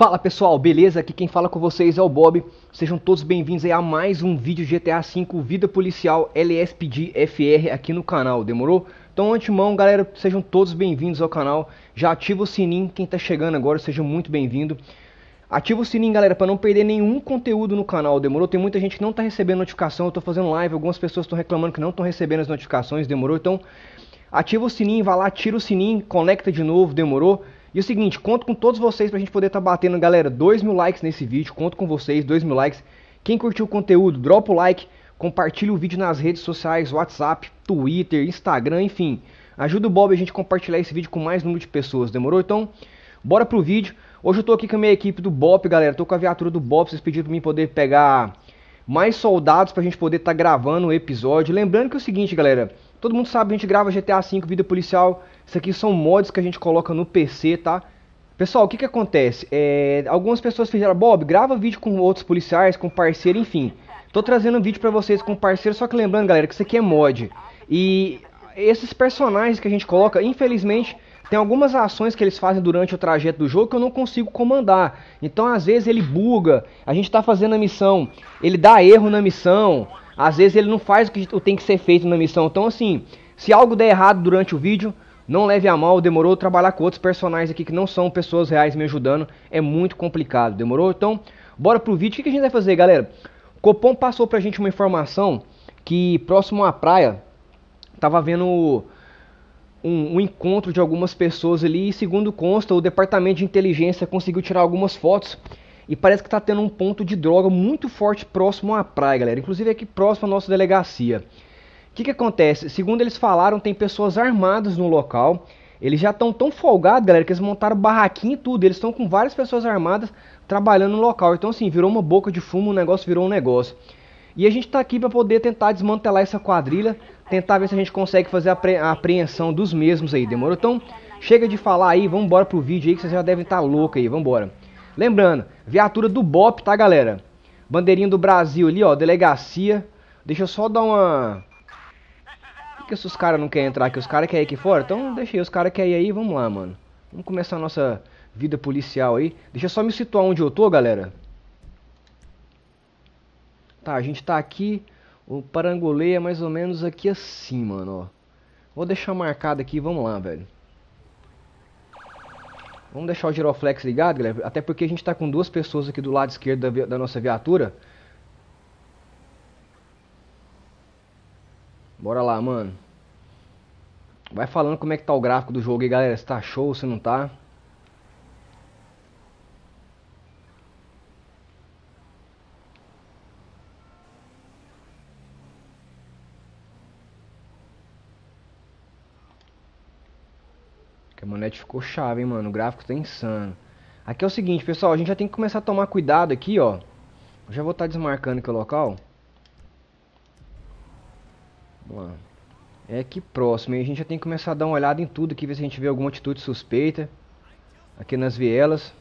Fala pessoal, beleza? Aqui quem fala com vocês é o Bob. Sejam todos bem-vindos aí a mais um vídeo GTA V Vida Policial LSPD FR aqui no canal, demorou? Então antemão galera, sejam todos bem-vindos ao canal. Já ativa o sininho, quem tá chegando agora, seja muito bem-vindo. Ativa o sininho galera, para não perder nenhum conteúdo no canal, demorou? Tem muita gente que não tá recebendo notificação, eu tô fazendo live, algumas pessoas estão reclamando que não estão recebendo as notificações, demorou? Então ativa o sininho, vai lá, tira o sininho, conecta de novo, demorou? E o seguinte, conto com todos vocês pra gente poder estar batendo, galera, 2.000 likes nesse vídeo, conto com vocês, 2.000 likes. Quem curtiu o conteúdo, dropa o like, compartilha o vídeo nas redes sociais, WhatsApp, Twitter, Instagram, enfim. Ajuda o Bob a gente compartilhar esse vídeo com mais número de pessoas, demorou? Então, bora pro vídeo. Hoje eu tô aqui com a minha equipe do BOP, galera, tô com a viatura do BOP, vocês pediram pra mim poder pegar mais soldados pra gente poder estar gravando o episódio. Lembrando que é o seguinte, galera, todo mundo sabe, a gente grava GTA V Vida Policial. Isso aqui são mods que a gente coloca no PC, tá? Pessoal, o que que acontece? Algumas pessoas fizeram, Bob, grava vídeo com outros policiais, com parceiro, enfim. Tô trazendo um vídeo pra vocês com parceiro, só que lembrando, galera, que isso aqui é mod. E esses personagens que a gente coloca, infelizmente, tem algumas ações que eles fazem durante o trajeto do jogo que eu não consigo comandar. Então, às vezes, ele buga, a gente tá fazendo a missão, ele dá erro na missão, às vezes ele não faz o que tem que ser feito na missão. Então, assim, se algo der errado durante o vídeo, não leve a mal, demorou? Trabalhar com outros personagens aqui que não são pessoas reais me ajudando é muito complicado, demorou? Então, bora pro vídeo. O que a gente vai fazer, galera? O Copom passou pra gente uma informação que próximo à praia tava havendo um encontro de algumas pessoas ali e, segundo consta, o departamento de inteligência conseguiu tirar algumas fotos e parece que tá tendo um ponto de droga muito forte próximo à praia, galera. Inclusive aqui próximo à nossa delegacia. O que que acontece? Segundo eles falaram, tem pessoas armadas no local. Eles já estão tão folgados, galera, que eles montaram barraquinha e tudo. Eles estão com várias pessoas armadas trabalhando no local. Então, assim, virou uma boca de fumo, o negócio virou um negócio. E a gente tá aqui para poder tentar desmantelar essa quadrilha, tentar ver se a gente consegue fazer a apreensão dos mesmos aí, demorou? Então, chega de falar aí, vamos embora pro vídeo aí, que vocês já devem estar loucos aí, vamos embora. Lembrando, viatura do BOP, tá, galera? Bandeirinha do Brasil ali, ó, delegacia. Deixa eu só dar uma... Por que esses caras não querem entrar aqui? Os caras querem ir aqui fora? Então deixa aí, os caras querem ir aí, vamos lá, mano. Vamos começar a nossa vida policial aí. Deixa eu só me situar onde eu tô, galera. Tá, a gente tá aqui. O Parangolê é mais ou menos aqui assim, mano, ó. Vou deixar marcado aqui, vamos lá, velho. Vamos deixar o giroflex ligado, galera. Até porque a gente tá com duas pessoas aqui do lado esquerdo da nossa viatura. Bora lá, mano. Vai falando como é que tá o gráfico do jogo aí, galera. Se tá show, se não tá. Que a manete ficou chave, hein, mano. O gráfico tá insano. Aqui é o seguinte, pessoal. A gente já tem que começar a tomar cuidado aqui, ó. Eu já vou estar desmarcando aqui o local. Vamos lá. É aqui próximo, e a gente já tem que começar a dar uma olhada em tudo aqui, ver se a gente vê alguma atitude suspeita aqui nas vielas.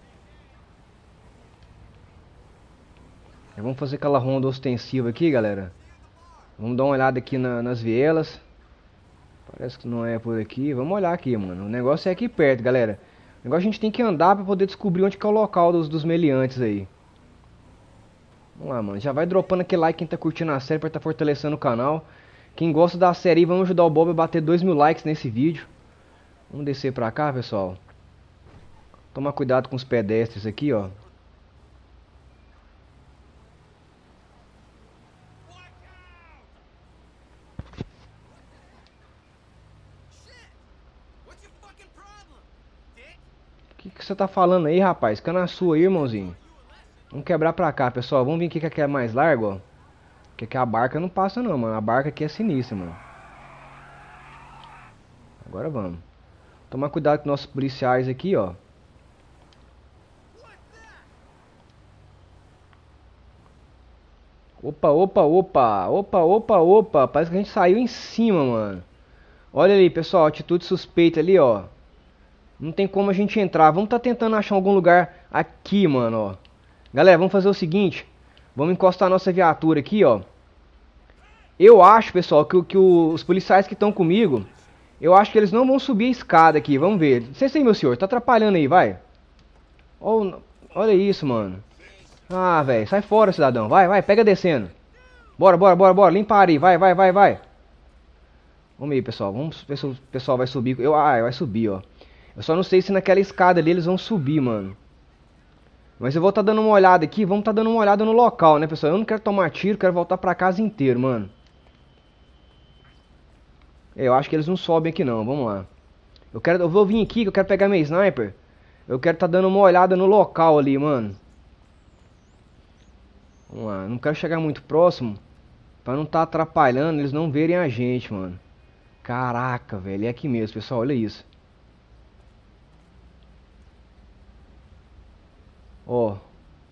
Vamos fazer aquela ronda ostensiva aqui, galera. Vamos dar uma olhada aqui nas vielas. Parece que não é por aqui. Vamos olhar aqui, mano. O negócio é aqui perto, galera. O negócio a gente tem que andar pra poder descobrir onde que é o local dos meliantes aí. Vamos lá, mano. Já vai dropando aquele like quem tá curtindo a série pra estar fortalecendo o canal. Quem gosta da série aí, vamos ajudar o Bob a bater 2.000 likes nesse vídeo. Vamos descer pra cá, pessoal. Tomar cuidado com os pedestres aqui, ó. O que você tá falando aí, rapaz? Fica na sua aí, irmãozinho. Vamos quebrar pra cá, pessoal. Vamos vir aqui que aqui é mais largo, ó. Porque aqui a barca não passa não, mano. A barca aqui é sinistra, mano. Agora vamos. Tomar cuidado com nossos policiais aqui, ó. Opa, opa, opa. Opa, opa, opa. Parece que a gente saiu em cima, mano. Olha ali, pessoal. Atitude suspeita ali, ó. Não tem como a gente entrar. Vamos tá tentando achar algum lugar aqui, mano, ó. Galera, vamos fazer o seguinte. Vamos encostar a nossa viatura aqui, ó. Eu acho, pessoal, que os policiais que estão comigo, eu acho que eles não vão subir a escada aqui. Vamos ver. Licença aí, meu senhor. Tá atrapalhando aí, vai. Oh, Olha isso, mano. Ah, velho. Sai fora, cidadão. Vai, vai. Pega descendo. Bora, bora, bora, bora. Limpa aí. Vai, vai, vai, vai. Vamos aí, pessoal. Vamos ver se o pessoal vai subir. Vai subir, ó. Eu só não sei se naquela escada ali eles vão subir, mano. Mas eu vou tá dando uma olhada aqui. Vamos tá dando uma olhada no local, né, pessoal? Eu não quero tomar tiro. Quero voltar pra casa inteiro, mano. Eu acho que eles não sobem aqui, não. Vamos lá. Eu vou vir aqui que eu quero pegar meu sniper. Eu quero tá dando uma olhada no local ali, mano. Vamos lá. Não quero chegar muito próximo. Pra não tá atrapalhando. Eles não verem a gente, mano. Caraca, velho. É aqui mesmo, pessoal. Olha isso. Ó. O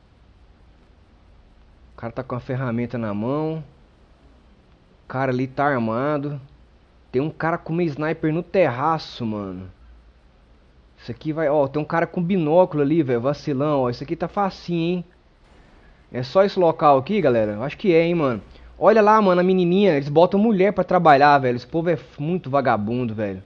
cara tá com a ferramenta na mão. O cara ali tá armado. Tem um cara com uma sniper no terraço, mano. Isso aqui vai... Ó, tem um cara com binóculo ali, velho. Vacilão, ó. Isso aqui tá facinho, hein. É só esse local aqui, galera? Eu acho que é, hein, mano. Olha lá, mano, a menininha. Eles botam mulher pra trabalhar, velho. Esse povo é muito vagabundo, velho.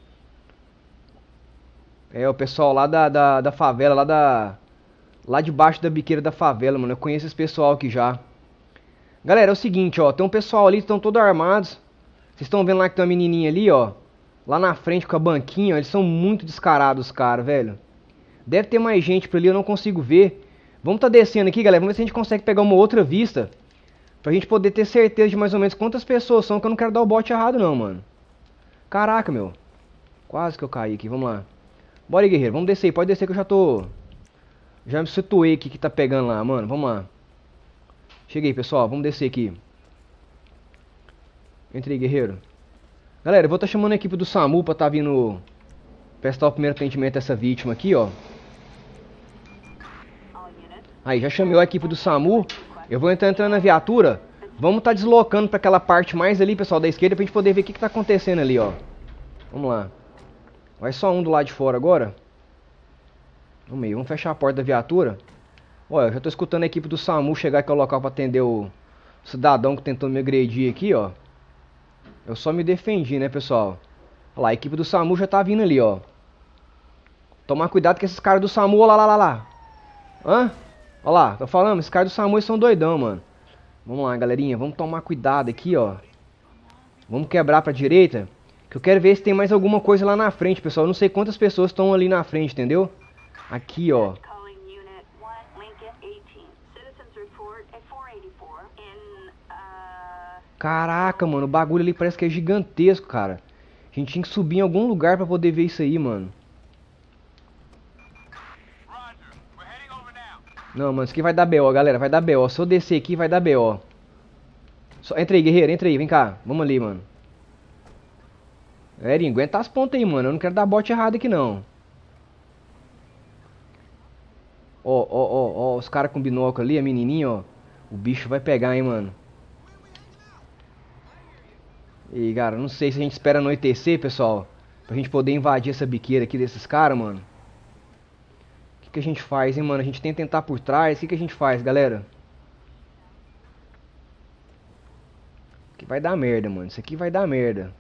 É, o pessoal lá da favela, lá debaixo da biqueira da favela, mano. Eu conheço esse pessoal aqui já. Galera, é o seguinte, ó. Tem um pessoal ali que estão todos armados. Vocês estão vendo lá que tem uma menininha ali, ó. Lá na frente com a banquinha, ó. Eles são muito descarados, cara, velho. Deve ter mais gente por ali, eu não consigo ver. Vamos tá descendo aqui, galera. Vamos ver se a gente consegue pegar uma outra vista. Pra gente poder ter certeza de mais ou menos quantas pessoas são. Que eu não quero dar o bote errado não, mano. Caraca, meu. Quase que eu caí aqui, vamos lá. Bora aí, guerreiro, vamos descer aí. Pode descer que eu já tô... Já me situei aqui que tá pegando lá, mano. Vamos lá. Cheguei, pessoal. Vamos descer aqui. Entra aí, guerreiro. Galera, eu vou estar chamando a equipe do SAMU pra tá vindo prestar o primeiro atendimento a essa vítima aqui, ó. Aí, já chamei a equipe do SAMU. Eu vou entrar entrando na viatura. Vamos tá deslocando pra aquela parte mais ali, pessoal, da esquerda, pra gente poder ver o que tá acontecendo ali, ó. Vamos lá. Vai só um do lado de fora agora. Vamos aí, vamos fechar a porta da viatura. Olha, eu já tô escutando a equipe do SAMU chegar aqui ao local pra atender o cidadão que tentou me agredir aqui, ó. Eu só me defendi, né, pessoal? Olha lá, a equipe do SAMU já tá vindo ali, ó. Tomar cuidado com esses caras do SAMU, olha lá. Hã? Olha lá, tô falando, esses caras do SAMU são doidão, mano. Vamos lá, galerinha, vamos tomar cuidado aqui, ó. Vamos quebrar pra direita. Que eu quero ver se tem mais alguma coisa lá na frente, pessoal. Eu não sei quantas pessoas estão ali na frente, entendeu? Aqui, ó. Caraca, mano, o bagulho ali parece que é gigantesco, cara. A gente tinha que subir em algum lugar pra poder ver isso aí, mano. Não, mano, isso aqui vai dar BO, galera. Vai dar BO. Se eu descer aqui, vai dar BO. Entra aí, guerreiro, entra aí. Vem cá. Vamos ali, mano. Erinho, aguenta as pontas aí, mano. Eu não quero dar bote errado aqui, não. Ó, os caras com binóculo ali, a menininha, ó. O bicho vai pegar, hein, mano. E, cara, não sei se a gente espera anoitecer, pessoal. Pra gente poder invadir essa biqueira aqui desses caras, mano. O que a gente faz, hein, mano? A gente tenta entrar por trás. O que a gente faz, galera? Que vai dar merda, mano. Isso aqui vai dar merda.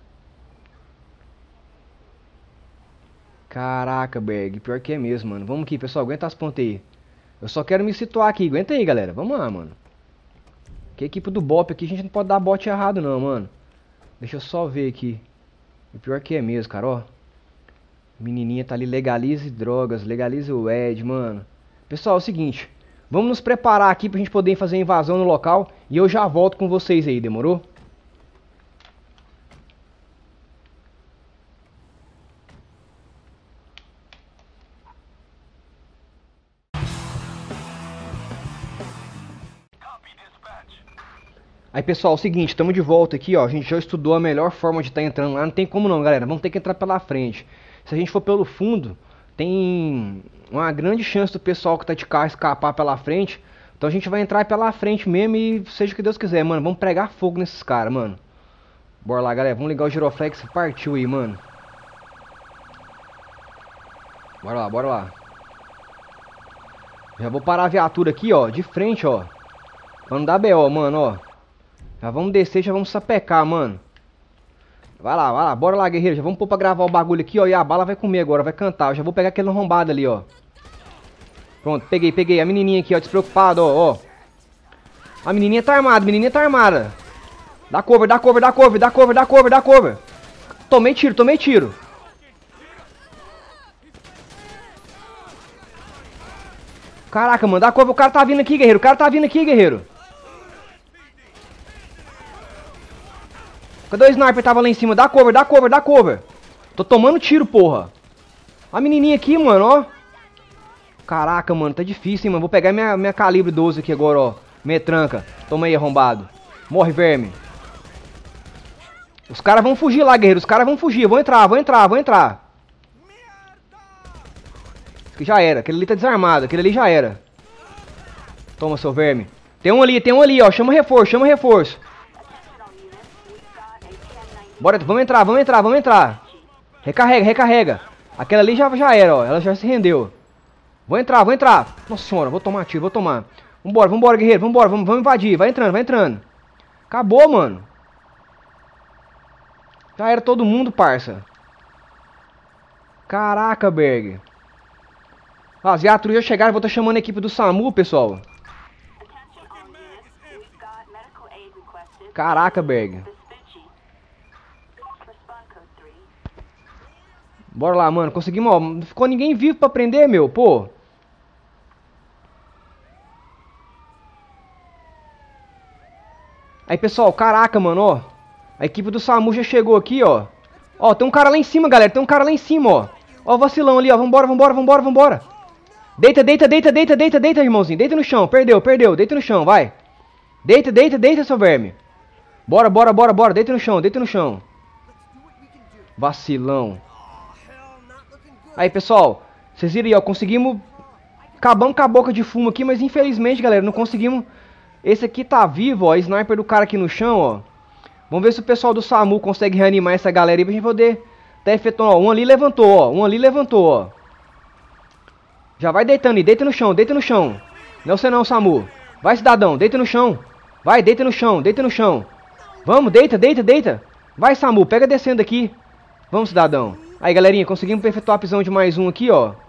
Caraca, Berg. Pior que é mesmo, mano. Vamos aqui, pessoal. Aguenta as pontas aí. Eu só quero me situar aqui. Aguenta aí, galera. Vamos lá, mano. Que a equipe do BOP aqui, a gente não pode dar bote errado, não, mano. Deixa eu só ver aqui. O pior que é mesmo, cara, ó. Menininha tá ali, legalize drogas, legalize o Ed, mano. Pessoal, é o seguinte. Vamos nos preparar aqui pra gente poder fazer a invasão no local. E eu já volto com vocês aí, demorou? Aí, pessoal, é o seguinte, estamos de volta aqui, ó. A gente já estudou a melhor forma de estar entrando lá. Não tem como não, galera. Vamos ter que entrar pela frente. Se a gente for pelo fundo, tem uma grande chance do pessoal que tá de carro escapar pela frente. Então a gente vai entrar pela frente mesmo e seja o que Deus quiser, mano. Vamos pregar fogo nesses caras, mano. Bora lá, galera. Vamos ligar o giroflex. Partiu aí, mano. Bora lá, bora lá. Já vou parar a viatura aqui, ó. De frente, ó. Pra não dar BO, mano, ó. Já vamos descer, já vamos sapecar, mano. Vai lá, bora lá, guerreiro. Já vamos pôr pra gravar o bagulho aqui, ó. E a bala vai comer agora, vai cantar. Eu já vou pegar aquele arrombado ali, ó. Pronto, peguei. A menininha aqui, ó, despreocupada, ó. A menininha tá armada, Dá cover. Tomei tiro. Caraca, mano, dá cover. O cara tá vindo aqui, guerreiro. Cadê o sniper? Tava lá em cima. Dá cover. Tô tomando tiro, porra. A menininha aqui, mano, ó. Caraca, mano, tá difícil, hein, mano. Vou pegar minha calibre 12 aqui agora, ó. Metranca. Toma aí, arrombado. Morre, verme. Os caras vão fugir lá, guerreiro. Vou entrar. Esse aqui já era. Aquele ali tá desarmado. Aquele ali já era. Toma, seu verme. Tem um ali, ó. Chama reforço. Bora, vamos entrar. Recarrega. Aquela ali já era, ó. Ela já se rendeu. Vou entrar. Nossa senhora, vou tomar tiro. Vambora, guerreiro. Vamos invadir. Vai entrando. Acabou, mano. Já era todo mundo, parça. Caraca, Berg. As viaturas já chegaram. Vou estar chamando a equipe do SAMU, pessoal. Caraca, Berg. Bora lá, mano. Conseguimos, ó. Não ficou ninguém vivo pra prender, meu. Pô. Aí, pessoal, caraca, mano, ó. A equipe do SAMU já chegou aqui, ó. Ó, tem um cara lá em cima, galera. Ó. Ó o vacilão ali, ó. Vambora. Deita, irmãozinho. Deita no chão. Perdeu. Deita no chão, vai. Deita, seu verme. Bora. Deita no chão. Vacilão. Aí, pessoal. Vocês viram aí, ó. Conseguimos... Acabamos com a boca de fumo aqui, mas infelizmente, galera, não conseguimos... Esse aqui tá vivo, ó. Sniper do cara aqui no chão, ó. Vamos ver se o pessoal do SAMU consegue reanimar essa galera aí pra gente poder tá efetuando. Ó, um ali levantou, ó. Já vai deitando aí, deita no chão. Não é você não, SAMU. Vai, cidadão, deita no chão. Vai, deita no chão. Vamos, deita. Vai, SAMU, pega descendo aqui. Vamos, cidadão. Aí, galerinha, conseguimos efetuar a prisão de mais um aqui, ó.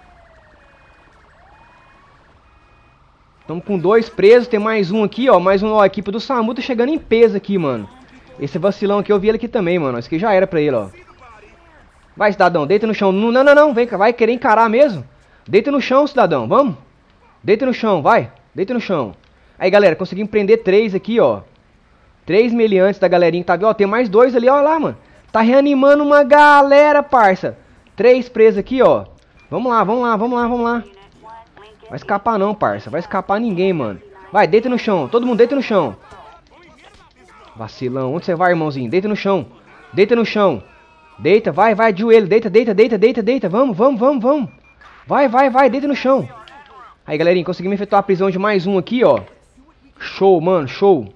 Estamos com 2 presos, tem mais um aqui, ó. Ó, a equipe do SAMU tá chegando em peso aqui, mano. Esse vacilão aqui, eu vi ele aqui também, mano. Esse aqui já era pra ele, ó. Vai, cidadão, deita no chão. Não, vem cá, vai querer encarar mesmo? Deita no chão, cidadão, vamos? Deita no chão, vai. Deita no chão. Aí, galera, conseguimos prender 3 aqui, ó. 3 meliantes da galerinha que tá vendo. Ó, tem mais 2 ali, ó lá, mano. Tá reanimando uma galera, parça. 3 presos aqui, ó. Vamos lá. Vai escapar não, parça. Vai escapar ninguém, mano. Vai, deita no chão. Todo mundo deita no chão. Vacilão. Onde você vai, irmãozinho? Deita no chão. Deita, vai, de joelho. Deita. Vamos. Vai, deita no chão. Aí, galerinha, conseguimos efetuar a prisão de mais um aqui, ó. Show, mano, show.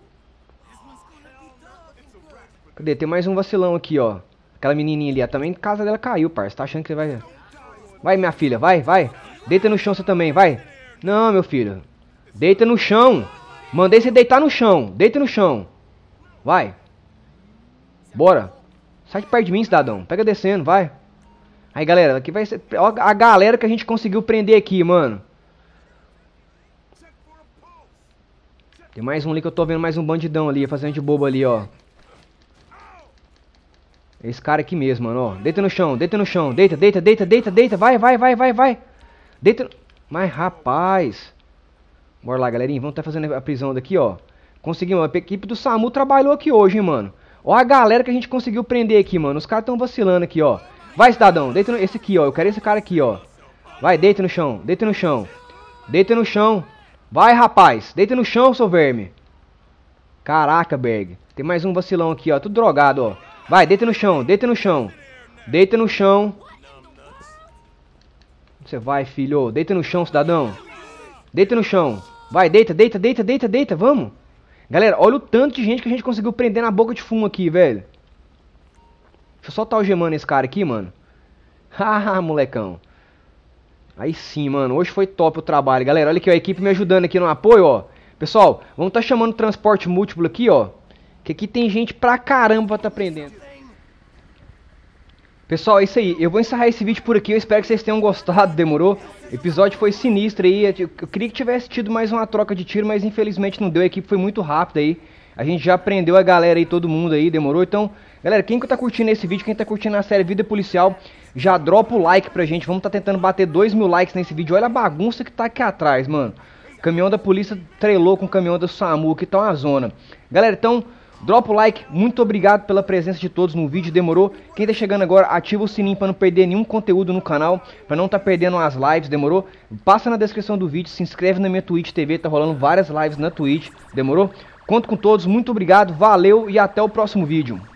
Cadê? Tem mais um vacilão aqui, ó. Aquela menininha ali, ó. Também a casa dela caiu, parça. Tá achando que você vai... Vai, minha filha, vai. Deita no chão você também, vai. Não, meu filho. Deita no chão. Mandei você deitar no chão. Deita no chão. Vai. Bora. Sai de perto de mim, cidadão. Pega descendo, vai. Aí, galera, aqui vai ser... Ó a galera que a gente conseguiu prender aqui, mano. Tem mais um ali que eu tô vendo, mais um bandidão ali, fazendo de bobo ali, ó. Esse cara aqui mesmo, mano, ó. Deita no chão. Deita. Vai. Deita. Mas, rapaz. Bora lá, galerinha. Vamos estar fazendo a prisão daqui, ó. Conseguimos. A equipe do SAMU trabalhou aqui hoje, hein, mano. Ó a galera que a gente conseguiu prender aqui, mano. Os caras estão vacilando aqui, ó. Vai, cidadão. Deita no... Esse aqui, ó. Eu quero esse cara aqui, ó. Vai, deita no chão. Vai, rapaz. Deita no chão, seu verme. Caraca, Berg. Tem mais um vacilão aqui, ó. Tudo drogado, ó. Vai, deita no chão. Você vai, filho. Deita no chão, cidadão. Deita no chão. Vai, deita. Vamos. Galera, olha o tanto de gente que a gente conseguiu prender na boca de fumo aqui, velho. Deixa eu só tá algemando esse cara aqui, mano. Haha, molecão. Aí sim, mano. Hoje foi top o trabalho, galera. Olha aqui, ó, a equipe me ajudando aqui no apoio, ó. Pessoal, vamos tá chamando transporte múltiplo aqui, ó. Que aqui tem gente pra caramba pra tá prendendo. Pessoal, é isso aí. Eu vou encerrar esse vídeo por aqui. Eu espero que vocês tenham gostado, demorou? O episódio foi sinistro aí. Eu queria que tivesse tido mais uma troca de tiro, mas infelizmente não deu. A equipe foi muito rápida aí. A gente já prendeu a galera aí, todo mundo aí, demorou? Então, galera, quem tá curtindo esse vídeo, quem tá curtindo a série Vida Policial, já dropa o like pra gente. Vamos tá tentando bater 2.000 likes nesse vídeo. Olha a bagunça que tá aqui atrás, mano. O caminhão da polícia trelou com o caminhão da SAMU, que tá uma zona. Galera, então, dropa o like. Muito obrigado pela presença de todos no vídeo, demorou? Quem tá chegando agora, ativa o sininho pra não perder nenhum conteúdo no canal, pra não tá perdendo as lives, demorou? Passa na descrição do vídeo, se inscreve na minha Twitch TV, tá rolando várias lives na Twitch, demorou? Conto com todos, muito obrigado, valeu e até o próximo vídeo.